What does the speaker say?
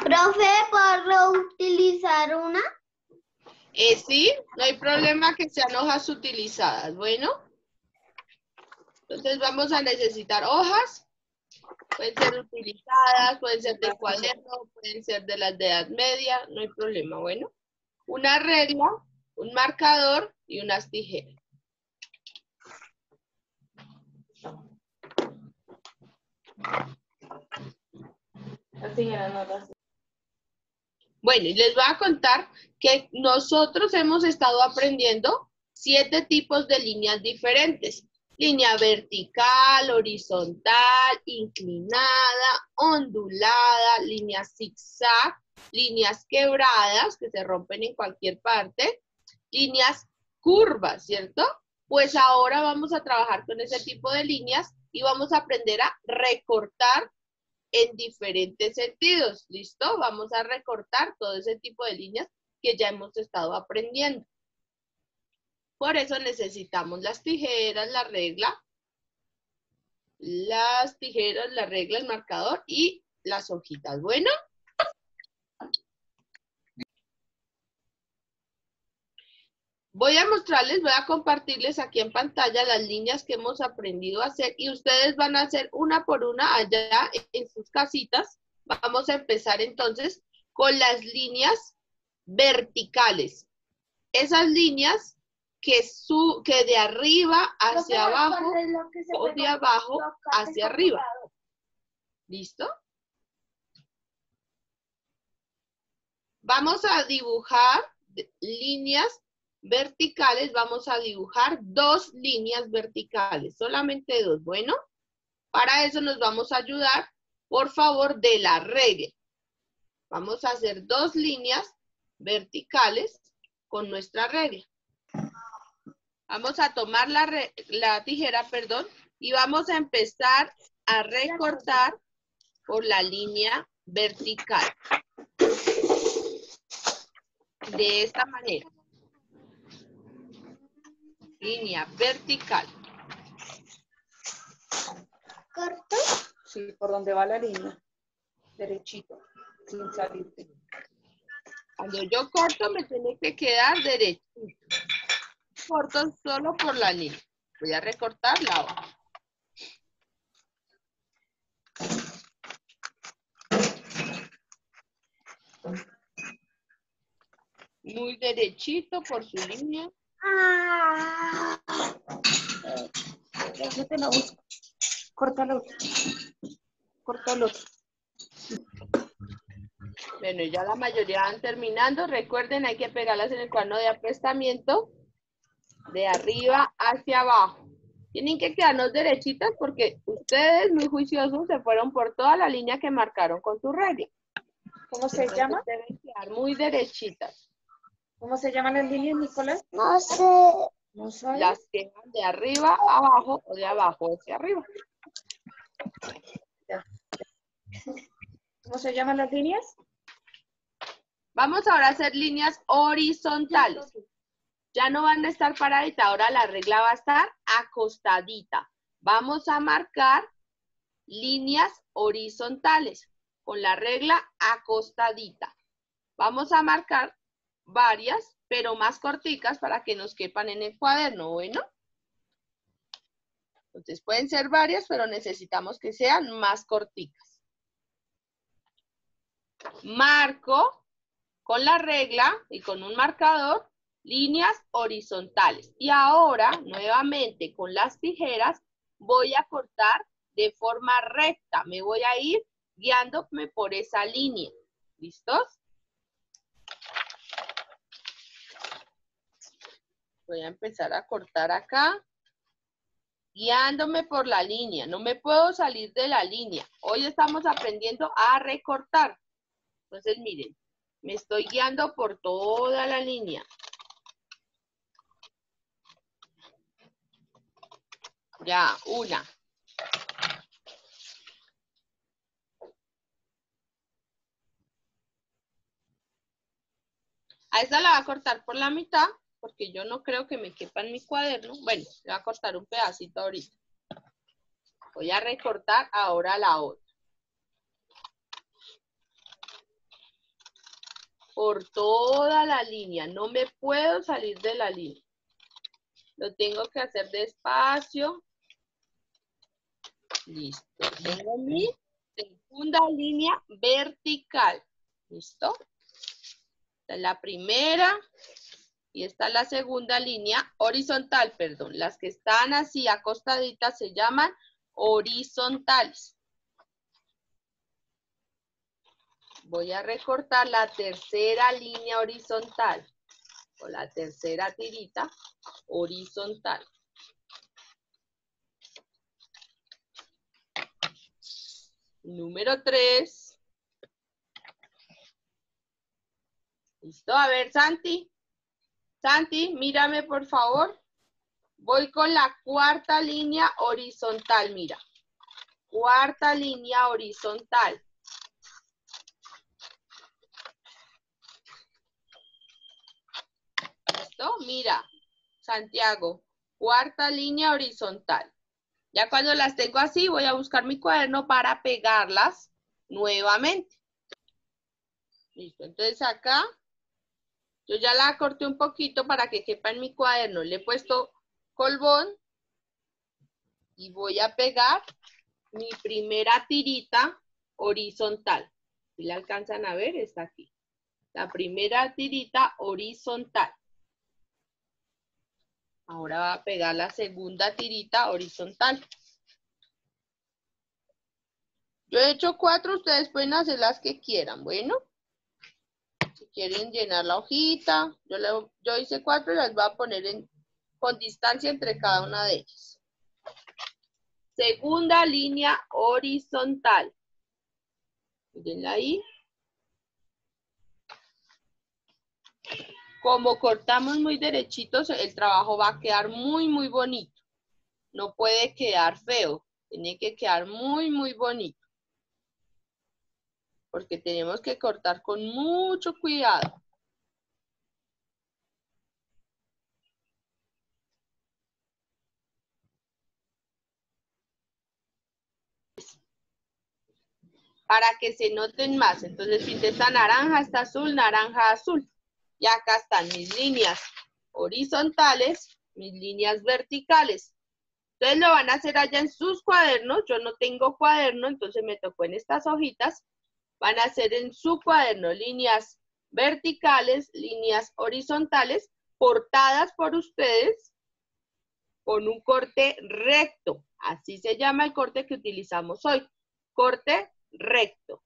Profe, ¿puedo utilizar una? Sí, no hay problema que sean hojas utilizadas. Bueno, entonces vamos a necesitar hojas. Pueden ser utilizadas, pueden ser de cuaderno, pueden ser de las de edad media, no hay problema. Bueno, una regla, un marcador y unas tijeras. Bueno, y les voy a contar que nosotros hemos estado aprendiendo 7 tipos de líneas diferentes. Línea vertical, horizontal, inclinada, ondulada, línea zigzag, líneas quebradas que se rompen en cualquier parte, líneas curvas, ¿cierto? Pues ahora vamos a trabajar con ese tipo de líneas y vamos a aprender a recortar en diferentes sentidos, ¿listo? Vamos a recortar todo ese tipo de líneas que ya hemos estado aprendiendo. Por eso necesitamos las tijeras, la regla, el marcador y las hojitas. Bueno. Voy a mostrarles, voy a compartirles aquí en pantalla las líneas que hemos aprendido a hacer y ustedes van a hacer una por una allá en sus casitas. Vamos a empezar entonces con las líneas verticales. Esas líneas que de arriba hacia abajo o de abajo hacia arriba. ¿Listo? Vamos a dibujar líneas verticales, vamos a dibujar 2 líneas verticales, solamente 2. Bueno, para eso nos vamos a ayudar, por favor, de la regla. Vamos a hacer 2 líneas verticales con nuestra regla. Vamos a tomar la tijera, perdón, y vamos a empezar a recortar por la línea vertical. De esta manera. Línea vertical. ¿Corto? Sí, por donde va la línea. Derechito, sin salirte. Cuando yo corto me tiene que quedar derechito. Corto solo por la línea. Voy a recortar la hoja. Muy derechito por su línea. Ya te la busco. Córtalo. Córtalo. Bueno, ya la mayoría van terminando. Recuerden, hay que pegarlas en el cuaderno de aprestamiento. De arriba hacia abajo. Tienen que quedarnos derechitas porque ustedes, muy juiciosos, se fueron por toda la línea que marcaron con su regla. ¿Cómo se llama? Deben quedar muy derechitas. ¿Cómo se llaman las líneas, Nicolás? No sé. No sabes. Las que van de arriba a abajo o de abajo hacia arriba. Ya. ¿Cómo se llaman las líneas? Vamos ahora a hacer líneas horizontales. Ya no van a estar paraditas, ahora la regla va a estar acostadita. Vamos a marcar líneas horizontales con la regla acostadita. Vamos a marcar varias, pero más corticas para que nos quepan en el cuaderno, ¿bueno? Entonces pueden ser varias, pero necesitamos que sean más corticas. Marco con la regla y con un marcador líneas horizontales. Y ahora, nuevamente, con las tijeras, voy a cortar de forma recta. Me voy a ir guiándome por esa línea. ¿Listos? Voy a empezar a cortar acá, guiándome por la línea. No me puedo salir de la línea. Hoy estamos aprendiendo a recortar. Entonces, miren, me estoy guiando por toda la línea. Ya, una. A esta la voy a cortar por la mitad, porque yo no creo que me quepa en mi cuaderno. Bueno, le voy a cortar un pedacito ahorita. Voy a recortar ahora la otra. por toda la línea. No me puedo salir de la línea. Lo tengo que hacer despacio. Listo. Tengo mi segunda línea vertical. ¿Listo? Esta es la primera. Y esta es la segunda línea horizontal, perdón. Las que están así acostaditas se llaman horizontales. Voy a recortar la tercera línea horizontal. O la tercera tirita horizontal. Número 3. ¿Listo? A ver, Santi. Santi, mírame por favor. Voy con la cuarta línea horizontal, mira. Cuarta línea horizontal. ¿Listo? Mira, Santiago. Cuarta línea horizontal. Ya cuando las tengo así, voy a buscar mi cuaderno para pegarlas nuevamente. Listo, entonces acá, yo ya la corté un poquito para que quepa en mi cuaderno. Le he puesto colbón y voy a pegar mi primera tirita horizontal. Si la alcanzan a ver, está aquí. La primera tirita horizontal. Ahora va a pegar la segunda tirita horizontal. Yo he hecho 4, ustedes pueden hacer las que quieran, bueno. Si quieren llenar la hojita, yo hice 4 y las voy a poner con distancia entre cada una de ellas. Segunda línea horizontal. Mírenla ahí. Como cortamos muy derechitos, el trabajo va a quedar muy, muy bonito. No puede quedar feo. Tiene que quedar muy, muy bonito. Porque tenemos que cortar con mucho cuidado. Para que se noten más. Entonces, si está naranja, está azul, naranja, azul. Y acá están mis líneas horizontales, mis líneas verticales. Entonces lo van a hacer allá en sus cuadernos. Yo no tengo cuaderno, entonces me tocó en estas hojitas. Van a hacer en su cuaderno líneas verticales, líneas horizontales, cortadas por ustedes con un corte recto. Así se llama el corte que utilizamos hoy. Corte recto.